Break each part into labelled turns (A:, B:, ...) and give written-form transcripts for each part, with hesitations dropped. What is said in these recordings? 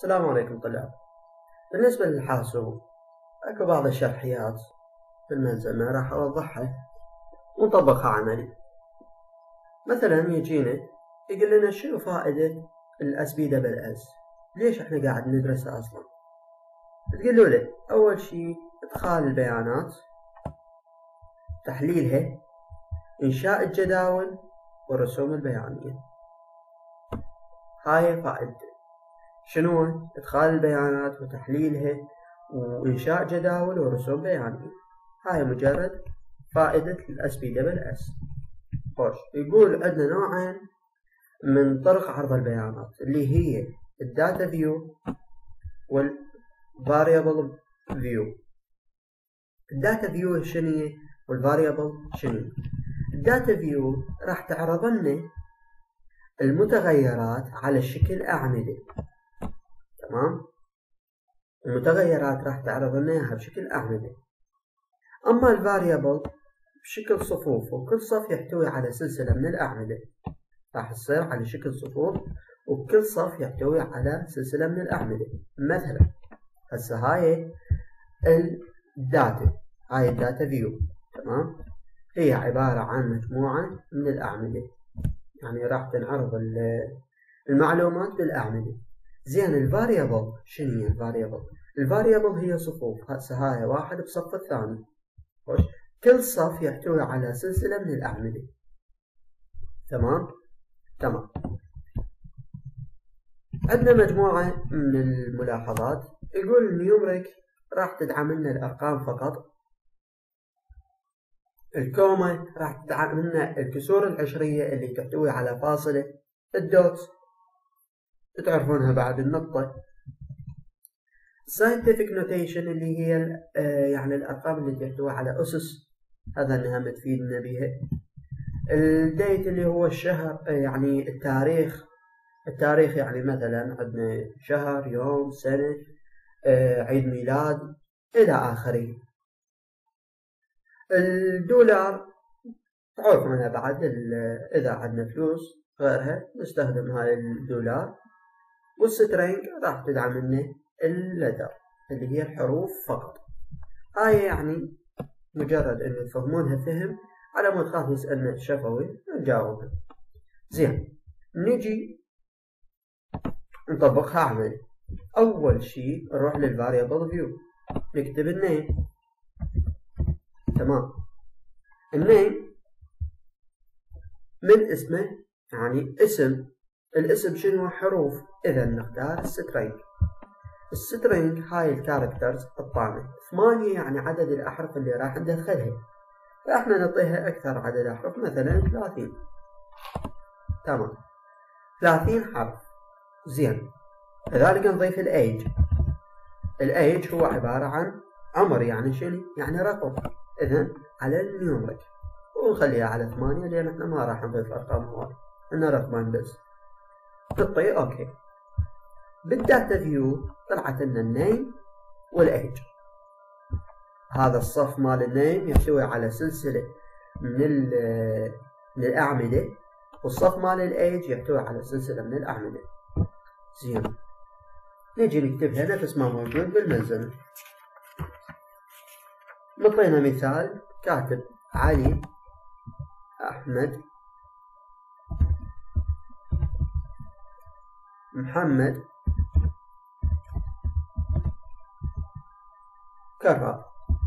A: السلام عليكم طلاب. بالنسبة للحاسوب اكو بعض الشرحيات في الملزمة راح اوضحها ونطبقها عملي. مثلا يجينا يقول لنا شنو فائدة الSPSS؟ ليش احنا قاعد ندرسها اصلا؟ تقولوا له اول شي ادخال البيانات، تحليلها، انشاء الجداول والرسوم البيانية. هاي فائدته. شنو؟ ادخال البيانات وتحليلها وانشاء جداول ورسوم بيانية. هاي مجرد فائدة الSPSS. خوش، يقول عندنا نوعين من طرق عرض البيانات اللي هي الداتا فيو والفاريبل فيو. الداتا فيو شنو والفاريبل شنو؟ الداتا فيو راح تعرض لنا المتغيرات على شكل أعمدة. تمام؟ المتغيرات راح تعرض لنا اياها بشكل أعمدة. أما الفاريبل بشكل صفوف، وكل صف يحتوي على سلسلة من الأعمدة. راح تصير على شكل صفوف وكل صف يحتوي على سلسلة من الأعمدة. مثلا هسه هاي الداتا، هاي الداتا فيو. تمام؟ هي عبارة عن مجموعة من الأعمدة، يعني راح تنعرض المعلومات بالأعمدة. زين الفاريبل شنو هي الفاريبل؟ الفاريبل هي صفوف. هسه هاي واحد بصف الثاني. كل صف يحتوي على سلسلة من الأعمدة. تمام؟ تمام. عندنا مجموعة من الملاحظات. يقول النيومريك راح تدعم لنا الأرقام فقط. الكوما راح تدعم لنا الكسور العشرية اللي تحتوي على فاصلة. الدوت تعرفونها بعد النقطة. scientific notation اللي هي يعني الأرقام اللي تحتوي على أسس، هذا أنها تفيدنا بها. الديت اللي هو الشهر، يعني التاريخ يعني مثلا عندنا شهر، يوم، سنة، عيد ميلاد إلى آخره. الدولار تعرفونها بعد، إذا عندنا فلوس غيرها نستخدم هاي الدولار. والسترينج راح تدعم لنا اللتر اللي هي الحروف فقط. هاي يعني مجرد أن تفهمونها فهم، على مود خاف يسألنا شفوي نجاوبها. زين، نجي نطبقها عملي. أول شي نروح للفاريبل فيو، نكتب النيم. تمام. النيم من اسمه، يعني اسم. الاسم شنو؟ حروف. إذا نختار السترينج. السترينج هاي الكاركترز الطامة 8، يعني عدد الأحرف اللي راح ندخلها. فاحنا نعطيها أكثر عدد أحرف، مثلا 30. تمام، 30 حرف. زين، كذلك نضيف الأيج. الأيج هو عبارة عن عمر، يعني شنو؟ يعني رقم. إذن على النيومريك، ونخليها على 8 لأن احنا ما راح نضيف أرقام هواي، إنه رقمين بس. تطي أوكي. بالداتا فيو طلعت لنا النيم والأيج. هذا الصف مال النيم يحتوي على سلسلة من الأعمدة، والصف مال الأيج يحتوي على سلسلة من الأعمدة. زين، نجي نكتبها نفس ما موجود بالملزمة. نعطينا مثال، كاتب علي أحمد محمد كرار.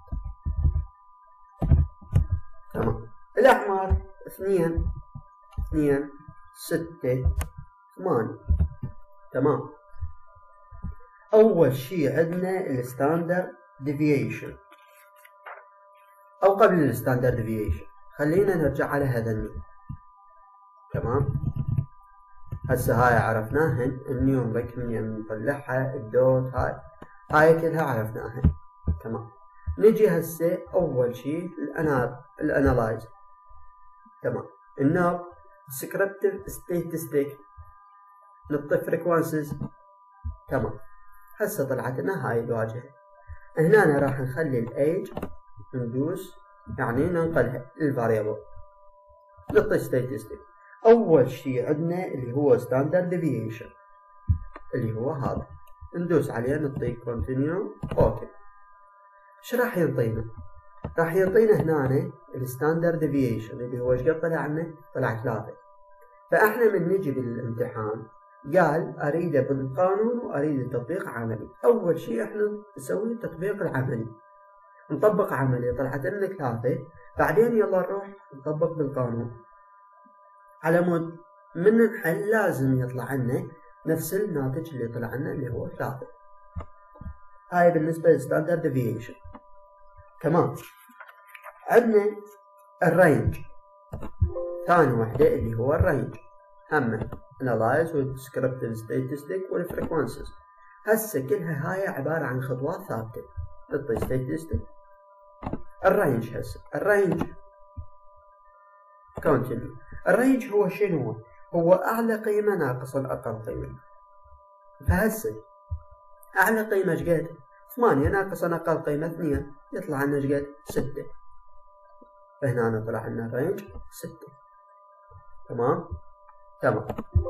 A: تمام. الأحمر 2 2 6 8. تمام. أول شي عندنا الستاندرد ديفييشن، أو قبل الستاندرد ديفييشن خلينا نرجع على هذا النيم. تمام. هسه هاي عرفناها، النيومريك من نطلعها، الدوت هاي كلها عرفناها. تمام. نجي هسه أول شي الانالايز. تمام. الناب descriptive statistic، نعطي frequencies. تمام. هسه طلعت لنا هاي الواجهة. هنا راح نخلي الايج، ندوس يعني ننقلها للفاريبل، نعطي statistic. أول شي عندنا اللي هو standard deviation، اللي هو هذا. ندوس عليه نعطيه كونتينيو اوكي. ايش راح يعطينا؟ راح يعطينا هنا الستاندرد ديفيشن اللي هو ايش قد طلع عنه؟ طلع 3. فاحنا من نجي بالامتحان قال اريده بالقانون واريد تطبيق عملي. اول شيء احنا نسوي التطبيق العملي، نطبق عملي طلعت لنا 3، بعدين يلا نروح نطبق بالقانون على مود من نحل لازم يطلع لنا نفس الناتج اللي طلع لنا اللي هو 3. هاي بالنسبة للستاندرد ديفيشن. تمام. عندنا الرينج، ثاني وحدة اللي هو الرينج، هم analyze والديسكريبتيف statistic والفريكونسيز. هسه كلها هاي عبارة عن خطوات ثابتة. نعطي statistic الرينج. هسه الرينج continue. الرينج هو شنو؟ هو أعلى قيمة ناقص الأقل قيمة. فهسه أعلى قيمة ايش قد؟ 8 ناقص أقل قيمة 2 يطلع لنا ايش قد؟ 6. فهنا طلع لنا الرينج 6. تمام؟ تمام.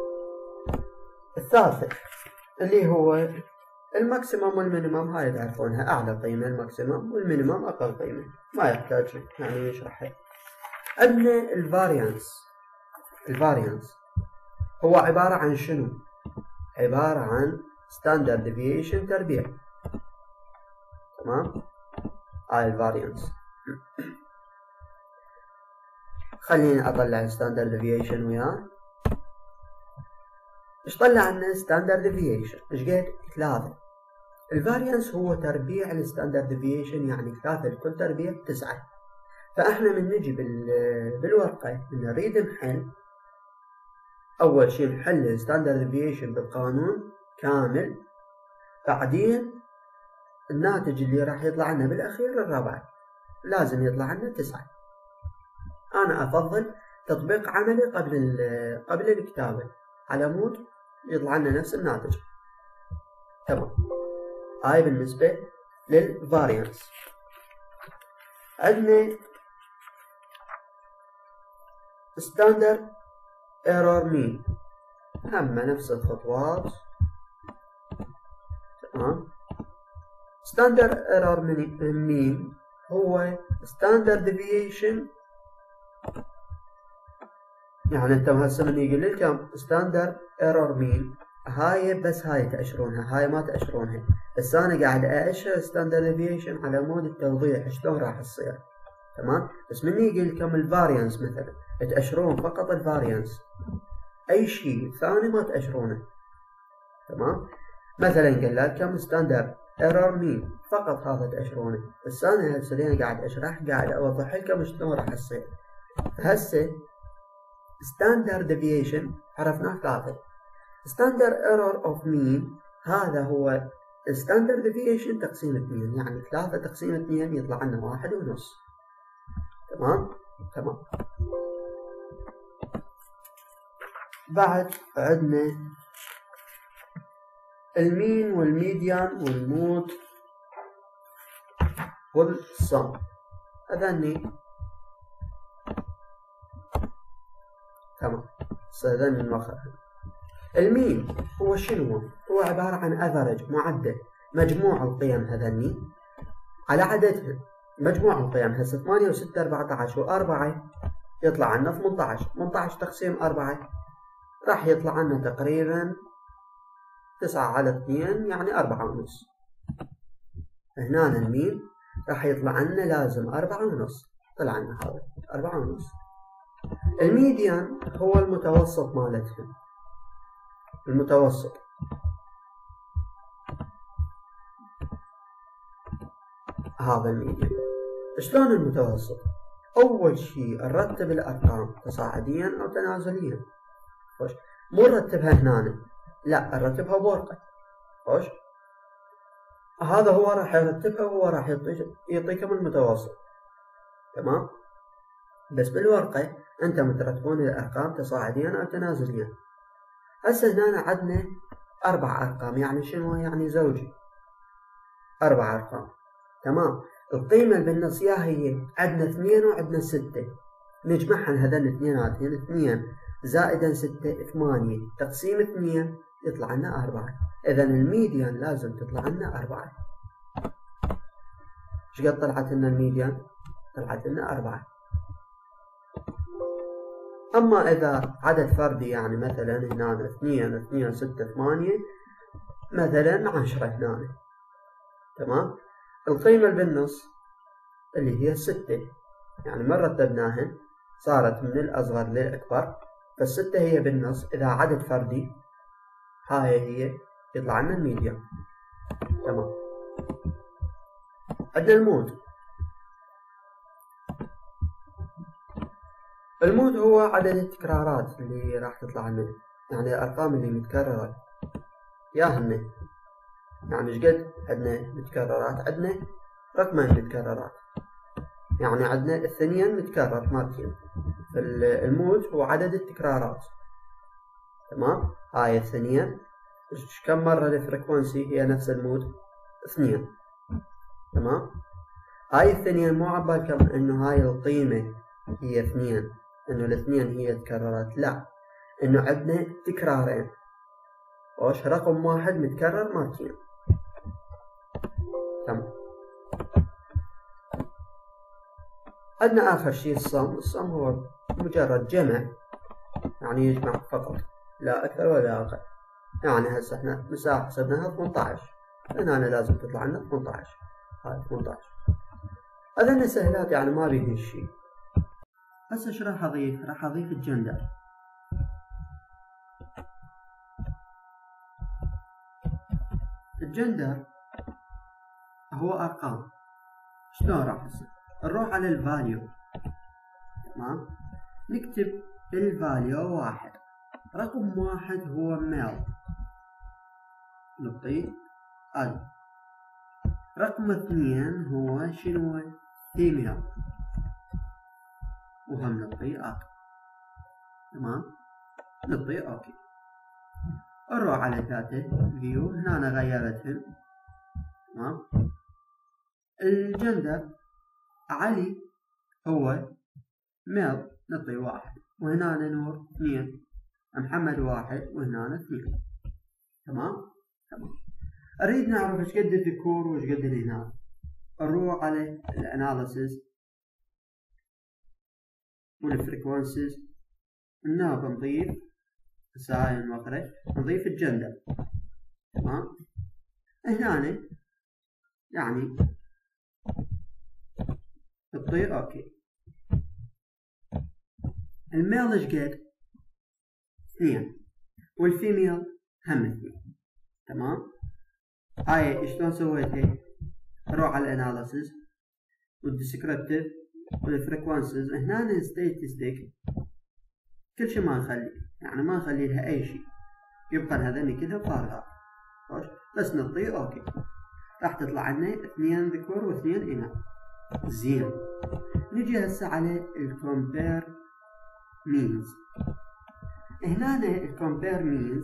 A: الثالثة اللي هو الماكسيمم والمينيمم، هاي تعرفونها، أعلى قيمة الماكسيمم والمينيمم أقل قيمة، ما يحتاج يعني نشرحها. عندنا الفاريانس هو عبارة عن شنو؟ عبارة عن ستاندرد ديفيشن تربيع. تمام؟ هاي الفاريانس. خليني أطلع ستاندرد ديفيشن وياه. ايش طلع لنا ستاندرد ديفيشن؟ ايش قد؟ 3. الفاريانس هو تربيع الستاندرد ديفيشن، يعني 3 لكل تربيع 9. فاحنا من نجي بالورقة نريد نحل، اول شيء نحل الستاندرد ديفيشن بالقانون كامل، بعدين الناتج اللي راح يطلع لنا بالاخير الرابع لازم يطلع لنا 9. انا افضل تطبيق عملي قبل الكتابة على مود يطلع لنا نفس الناتج. تمام. هاي بالنسبة للفاريانس. عندنا ستاندرد ايرور مين، هم نفس الخطوات. تمام. ستاندرد ايرور مين هو ستاندرد ديفيشن، يعني انت هسه من يقول لكم ستاندرد ايرور مين، هاي بس هاي تأشرونها، هاي ما تأشرونها. بس انا قاعد أأشر ستاندرد ديفيشن على مود التوضيح شلون راح تصير. تمام. بس من يقول لكم الفاريانس مثلا تأشرون فقط الفاريانس، اي شيء ثاني ما تأشرونه. تمام. مثلا قال لكم ستاندرد ايرور مين، فقط هذا تأشرونه. بس انا هسه قاعد اشرح، قاعد اوضح لكم شلون راح تصير. هسه ستاندرد ديفيشن عرفناه 3. ستاندرد ايرور اوف مين هذا هو ستاندرد ديفيشن تقسيم 2، يعني 3 تقسيم 2 يطلع لنا 1.5. تمام. تمام. بعد عندنا المين والميديان والمود والصم، هذني تمام. هذني المخرج. المين هو شنو؟ هو عبارة عن افرج، معدل، مجموع القيم هذني على عددها. مجموع القيم هسه 8 و6 14 و4 يطلع عنا 18. 18 تقسيم 4 راح يطلع لنا تقريبا 9 على 2 يعني 4.5. هنا المين راح يطلع لنا لازم 4.5، طلع لنا هذا 4.5. الميديان هو المتوسط مالتهم، المتوسط. هذا الميديان. شلون المتوسط؟ أول شيء نرتب الأرقام تصاعديا أو تنازليا. خوش. مو نرتبها هنا، لا نرتبها بورقة. خوش. هذا هو راح يرتبها وهو راح يعطيكم المتوسط. تمام. بس بالورقة أنتم ترتبون الأرقام تصاعديا أو تنازليا. هسه هنا عندنا 4 أرقام، يعني شنو؟ يعني زوجي 4 أرقام. تمام. القيمة اللي بالنص يا هي عندنا 2 وعندنا 6، نجمعها هذين الاثنيناتين، 2 زائدا 6 8 تقسيم 2 يطلع لنا 4. إذا الميديان لازم تطلع لنا 4. إيش قد طلعت لنا الميديان؟ طلعت لنا 4. أما إذا عدد فردي يعني مثلا هنا 2 2 6 8 مثلا 10 هنا، تمام؟ القيمة اللي بالنص اللي هي 6، يعني ما رتبناهن صارت من الأصغر للأكبر، فالستة هي بالنص. إذا عدد فردي هاي هي يطلع لنا الميديان. تمام. عندنا المود. المود هو عدد التكرارات اللي راح تطلع لنا، يعني الأرقام اللي متكررة ياهن. يعني ايش قد عندنا متكررات؟ عندنا رقمين متكررات، يعني عندنا 2 متكرر مرتين. فالمود هو عدد التكرارات. تمام. هاي 2 كم مرة الفريكونسي هي نفس المود؟ 2. تمام. هاي 2 مو عبالكم انه هاي القيمة هي 2، انه الاثنين هي تكررت، لا، انه عندنا تكرارين، وش رقم واحد متكرر مرتين. تمام. عندنا آخر شيء الصم. الصم هو مجرد جمع، يعني يجمع فقط لا أكثر ولا أقل. يعني هسه احنا مساحة حسبناها 18، هنا لازم تطلع لنا 18. هاي 18. هذا سهلات، يعني ما بيه شيء. هسه ايش راح أضيف؟ راح أضيف الجندر. الجندر هو أرقام. شلون راح يصير؟ نروح على الفاليو. تمام. نكتب الفاليو 1. رقم 1 هو ميل، نعطيه ال. رقم 2 هو شنو؟ فيميل، وهم نعطيه ال. تمام. نعطيه اوكي. نروح على داتا فيو، هنا غيرتهم. تمام. الجندر علي هو ميل، نعطيه 1، وهنا نور 2، محمد 1، وهنا 2. تمام. تمام. اريد نعرف ايش قد الذكور وايش قد الاناث. نروح على الاناليسيس والفريكونسيز، هنا بنضيف هاي المخرج، نضيف الجندر. تمام. هنا يعني نعطيه اوكي. الميل ايش قد؟ 2، والفيميل هم 2. تمام. هاي شلون سويتها؟ نروح على الاناليسيس والديسكريبتيف والفريكونسيز، هنا ستاتستيك كل شيء ما نخلي، يعني ما نخلي لها اي شيء، يبقى هذني كلها فارغات. بس نعطيه اوكي، راح تطلع لنا 2 ذكور و2 اناث. زين. نجي هسه على الكومبير مينز. هنا الكومبير مينز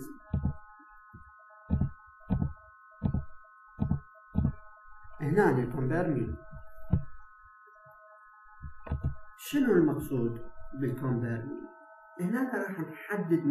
A: شنو المقصود بالكومبير مينز؟ هنا راح نحدد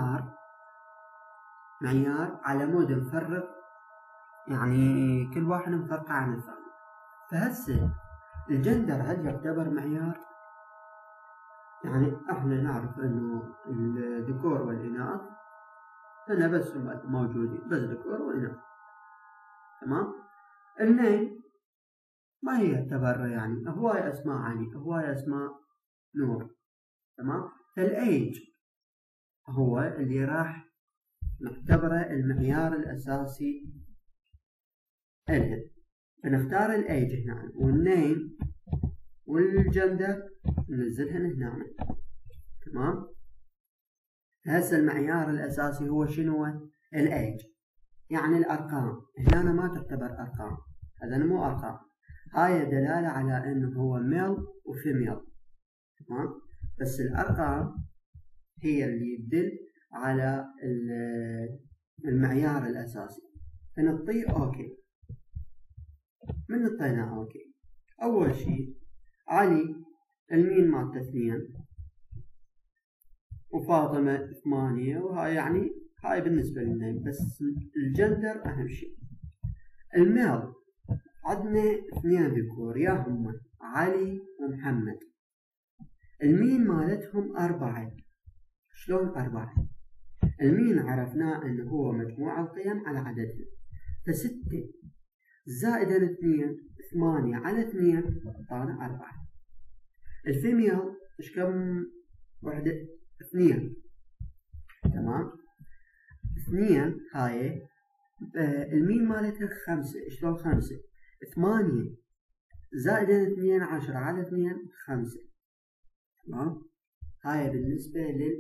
A: معيار على مود نفرق، يعني كل واحد مفرقة عن الثاني. فهسه الجندر هل يعتبر معيار؟ يعني احنا نعرف انه الذكور والاناث هنا بس موجودين، بس ذكور واناث. تمام. النيم ما هي يعتبر، يعني هواي اسماء علي، هواي اسماء نور. تمام. فالايج هو اللي راح نعتبره المعيار الاساسي لها، فنختار الايج هنا، والنيم والجندر ننزلهن هنا. تمام. هسه المعيار الاساسي هو شنو؟ الايج، يعني الارقام. هنا ما تعتبر ارقام، هذا مو ارقام، هاي دلاله على انه هو ميل وفيميل. تمام. بس الارقام هي اللي تدل على المعيار الاساسي. فنعطيه اوكي. من نعطينا اوكي؟ اول شيء علي المين مالته 2، وفاطمة 8، وهاي يعني هاي بالنسبة للنيم، بس الجندر أهم شيء. الميل عندنا 2 ذكور يا هم علي ومحمد. المين مالتهم 4. شلون 4؟ المين عرفناه انه هو مجموع القيم على عددهم، ف6 زائدا 2 8 على 2 اعطانا 4. الفيميل ايش كم وحدة؟ 2. تمام. 2 هاي المين مالتها 5. شلون 5؟ 8 زائدا 2 10 على 2 5. تمام. هاي بالنسبة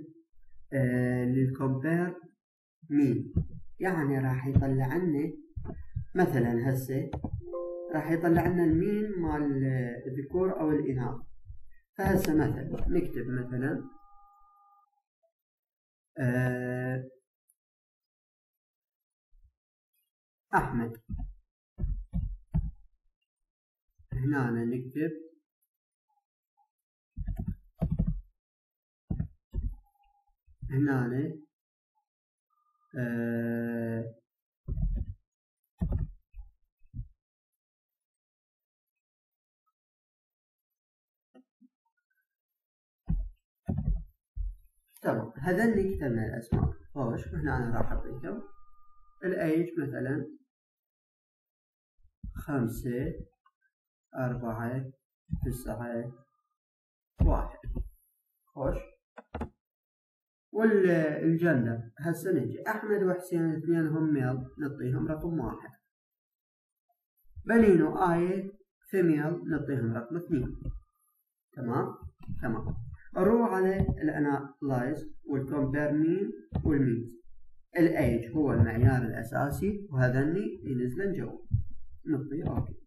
A: للكومبير مين، يعني راح يطلع لنا مثلا هسه راح يطلع لنا المين مال الذكور او الاناث. فهسه مثلا نكتب مثلا احمد. هنا نكتب هنا تمام. هذني كتبنا الاسماء. خوش. هنا انا راح اعطيكم الايج مثلا 5 4 9 1. خوش. والجندر هسه نجي احمد وحسين اثنينهم ميل نعطيهم رقم 1. بنين وآية فيميل نعطيهم رقم 2. تمام. نروح على الانالايز والكومبير مين والميز. الايج هو المعيار الاساسي وهذني ينزل جواب. نعطيه اوكي.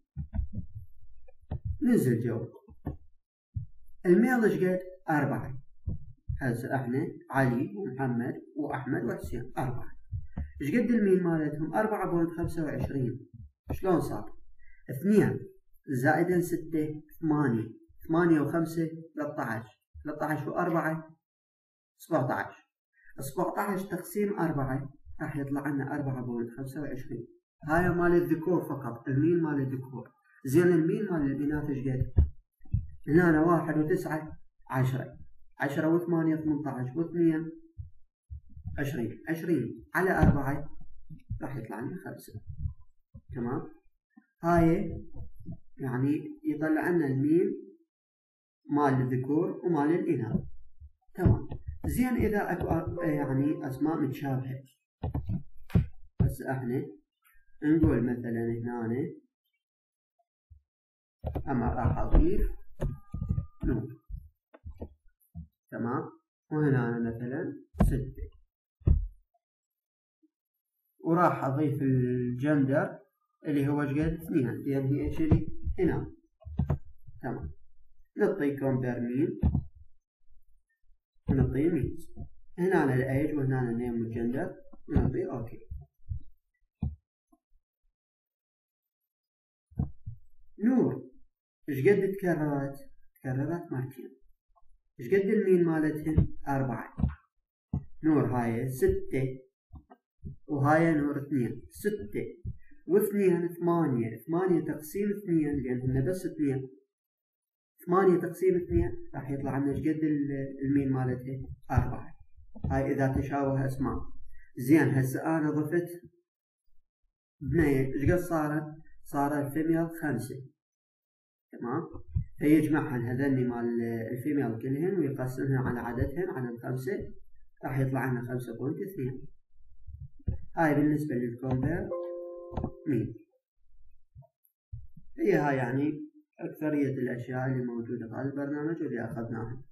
A: نزل جواب. الميل ايش قد؟ 4. هسه احنا علي ومحمد واحمد وحسين 4. ايش قد المين مالتهم؟ 4.25. شلون صار؟ 2 زائدا 6 8. 8 و5 13. 13 و4 17. 17 تقسيم 4 راح يطلع لنا 4.25. هاي مال الذكور فقط، المين مال الذكور. زين المين مال الاناث ايش قد؟ هنا 1 و9 10. 10 و8 18 و2 20. 20 على 4 راح يطلع لنا 5. تمام. هاي يعني يطلع لنا المين مال الذكور ومال الإناث. تمام. زين إذا أكو يعني أسماء متشابهة، بس احنا نقول مثلا هنا أما راح أضيف نور. تمام. وهنا مثلا 6 وراح أضيف الجندر اللي هو قد 2 لأن هي شذي هنا. تمام. نعطي كومبير مين ونعطي ميز. هنا الايج وهنا النيم والجندر ونعطي اوكي. نور ايش قد تكررت؟ تكررت مرتين. ايش قد المين مالتهن؟ 4. نور هاي 6 وهاي نور 2. 6 و2 8. 8 تقسيم 2 لأنهن بس 2. 8 تقسيم 2 راح يطلع لنا ايش قد المين مالته؟ 4. هاي إذا تشابه أسماء. زين هسه أنا ضفت بنية ايش قد صارت؟ صار الفيميل 5. تمام. فيجمعهن هذني مال الفيميل كلهن ويقسمهن على عددهن على 5 راح يطلع لنا 5.2. هاي بالنسبة للكومبير مين. هي هاي يعني أكثرية الأشياء اللي موجودة في هذا البرنامج واللي أخذناها.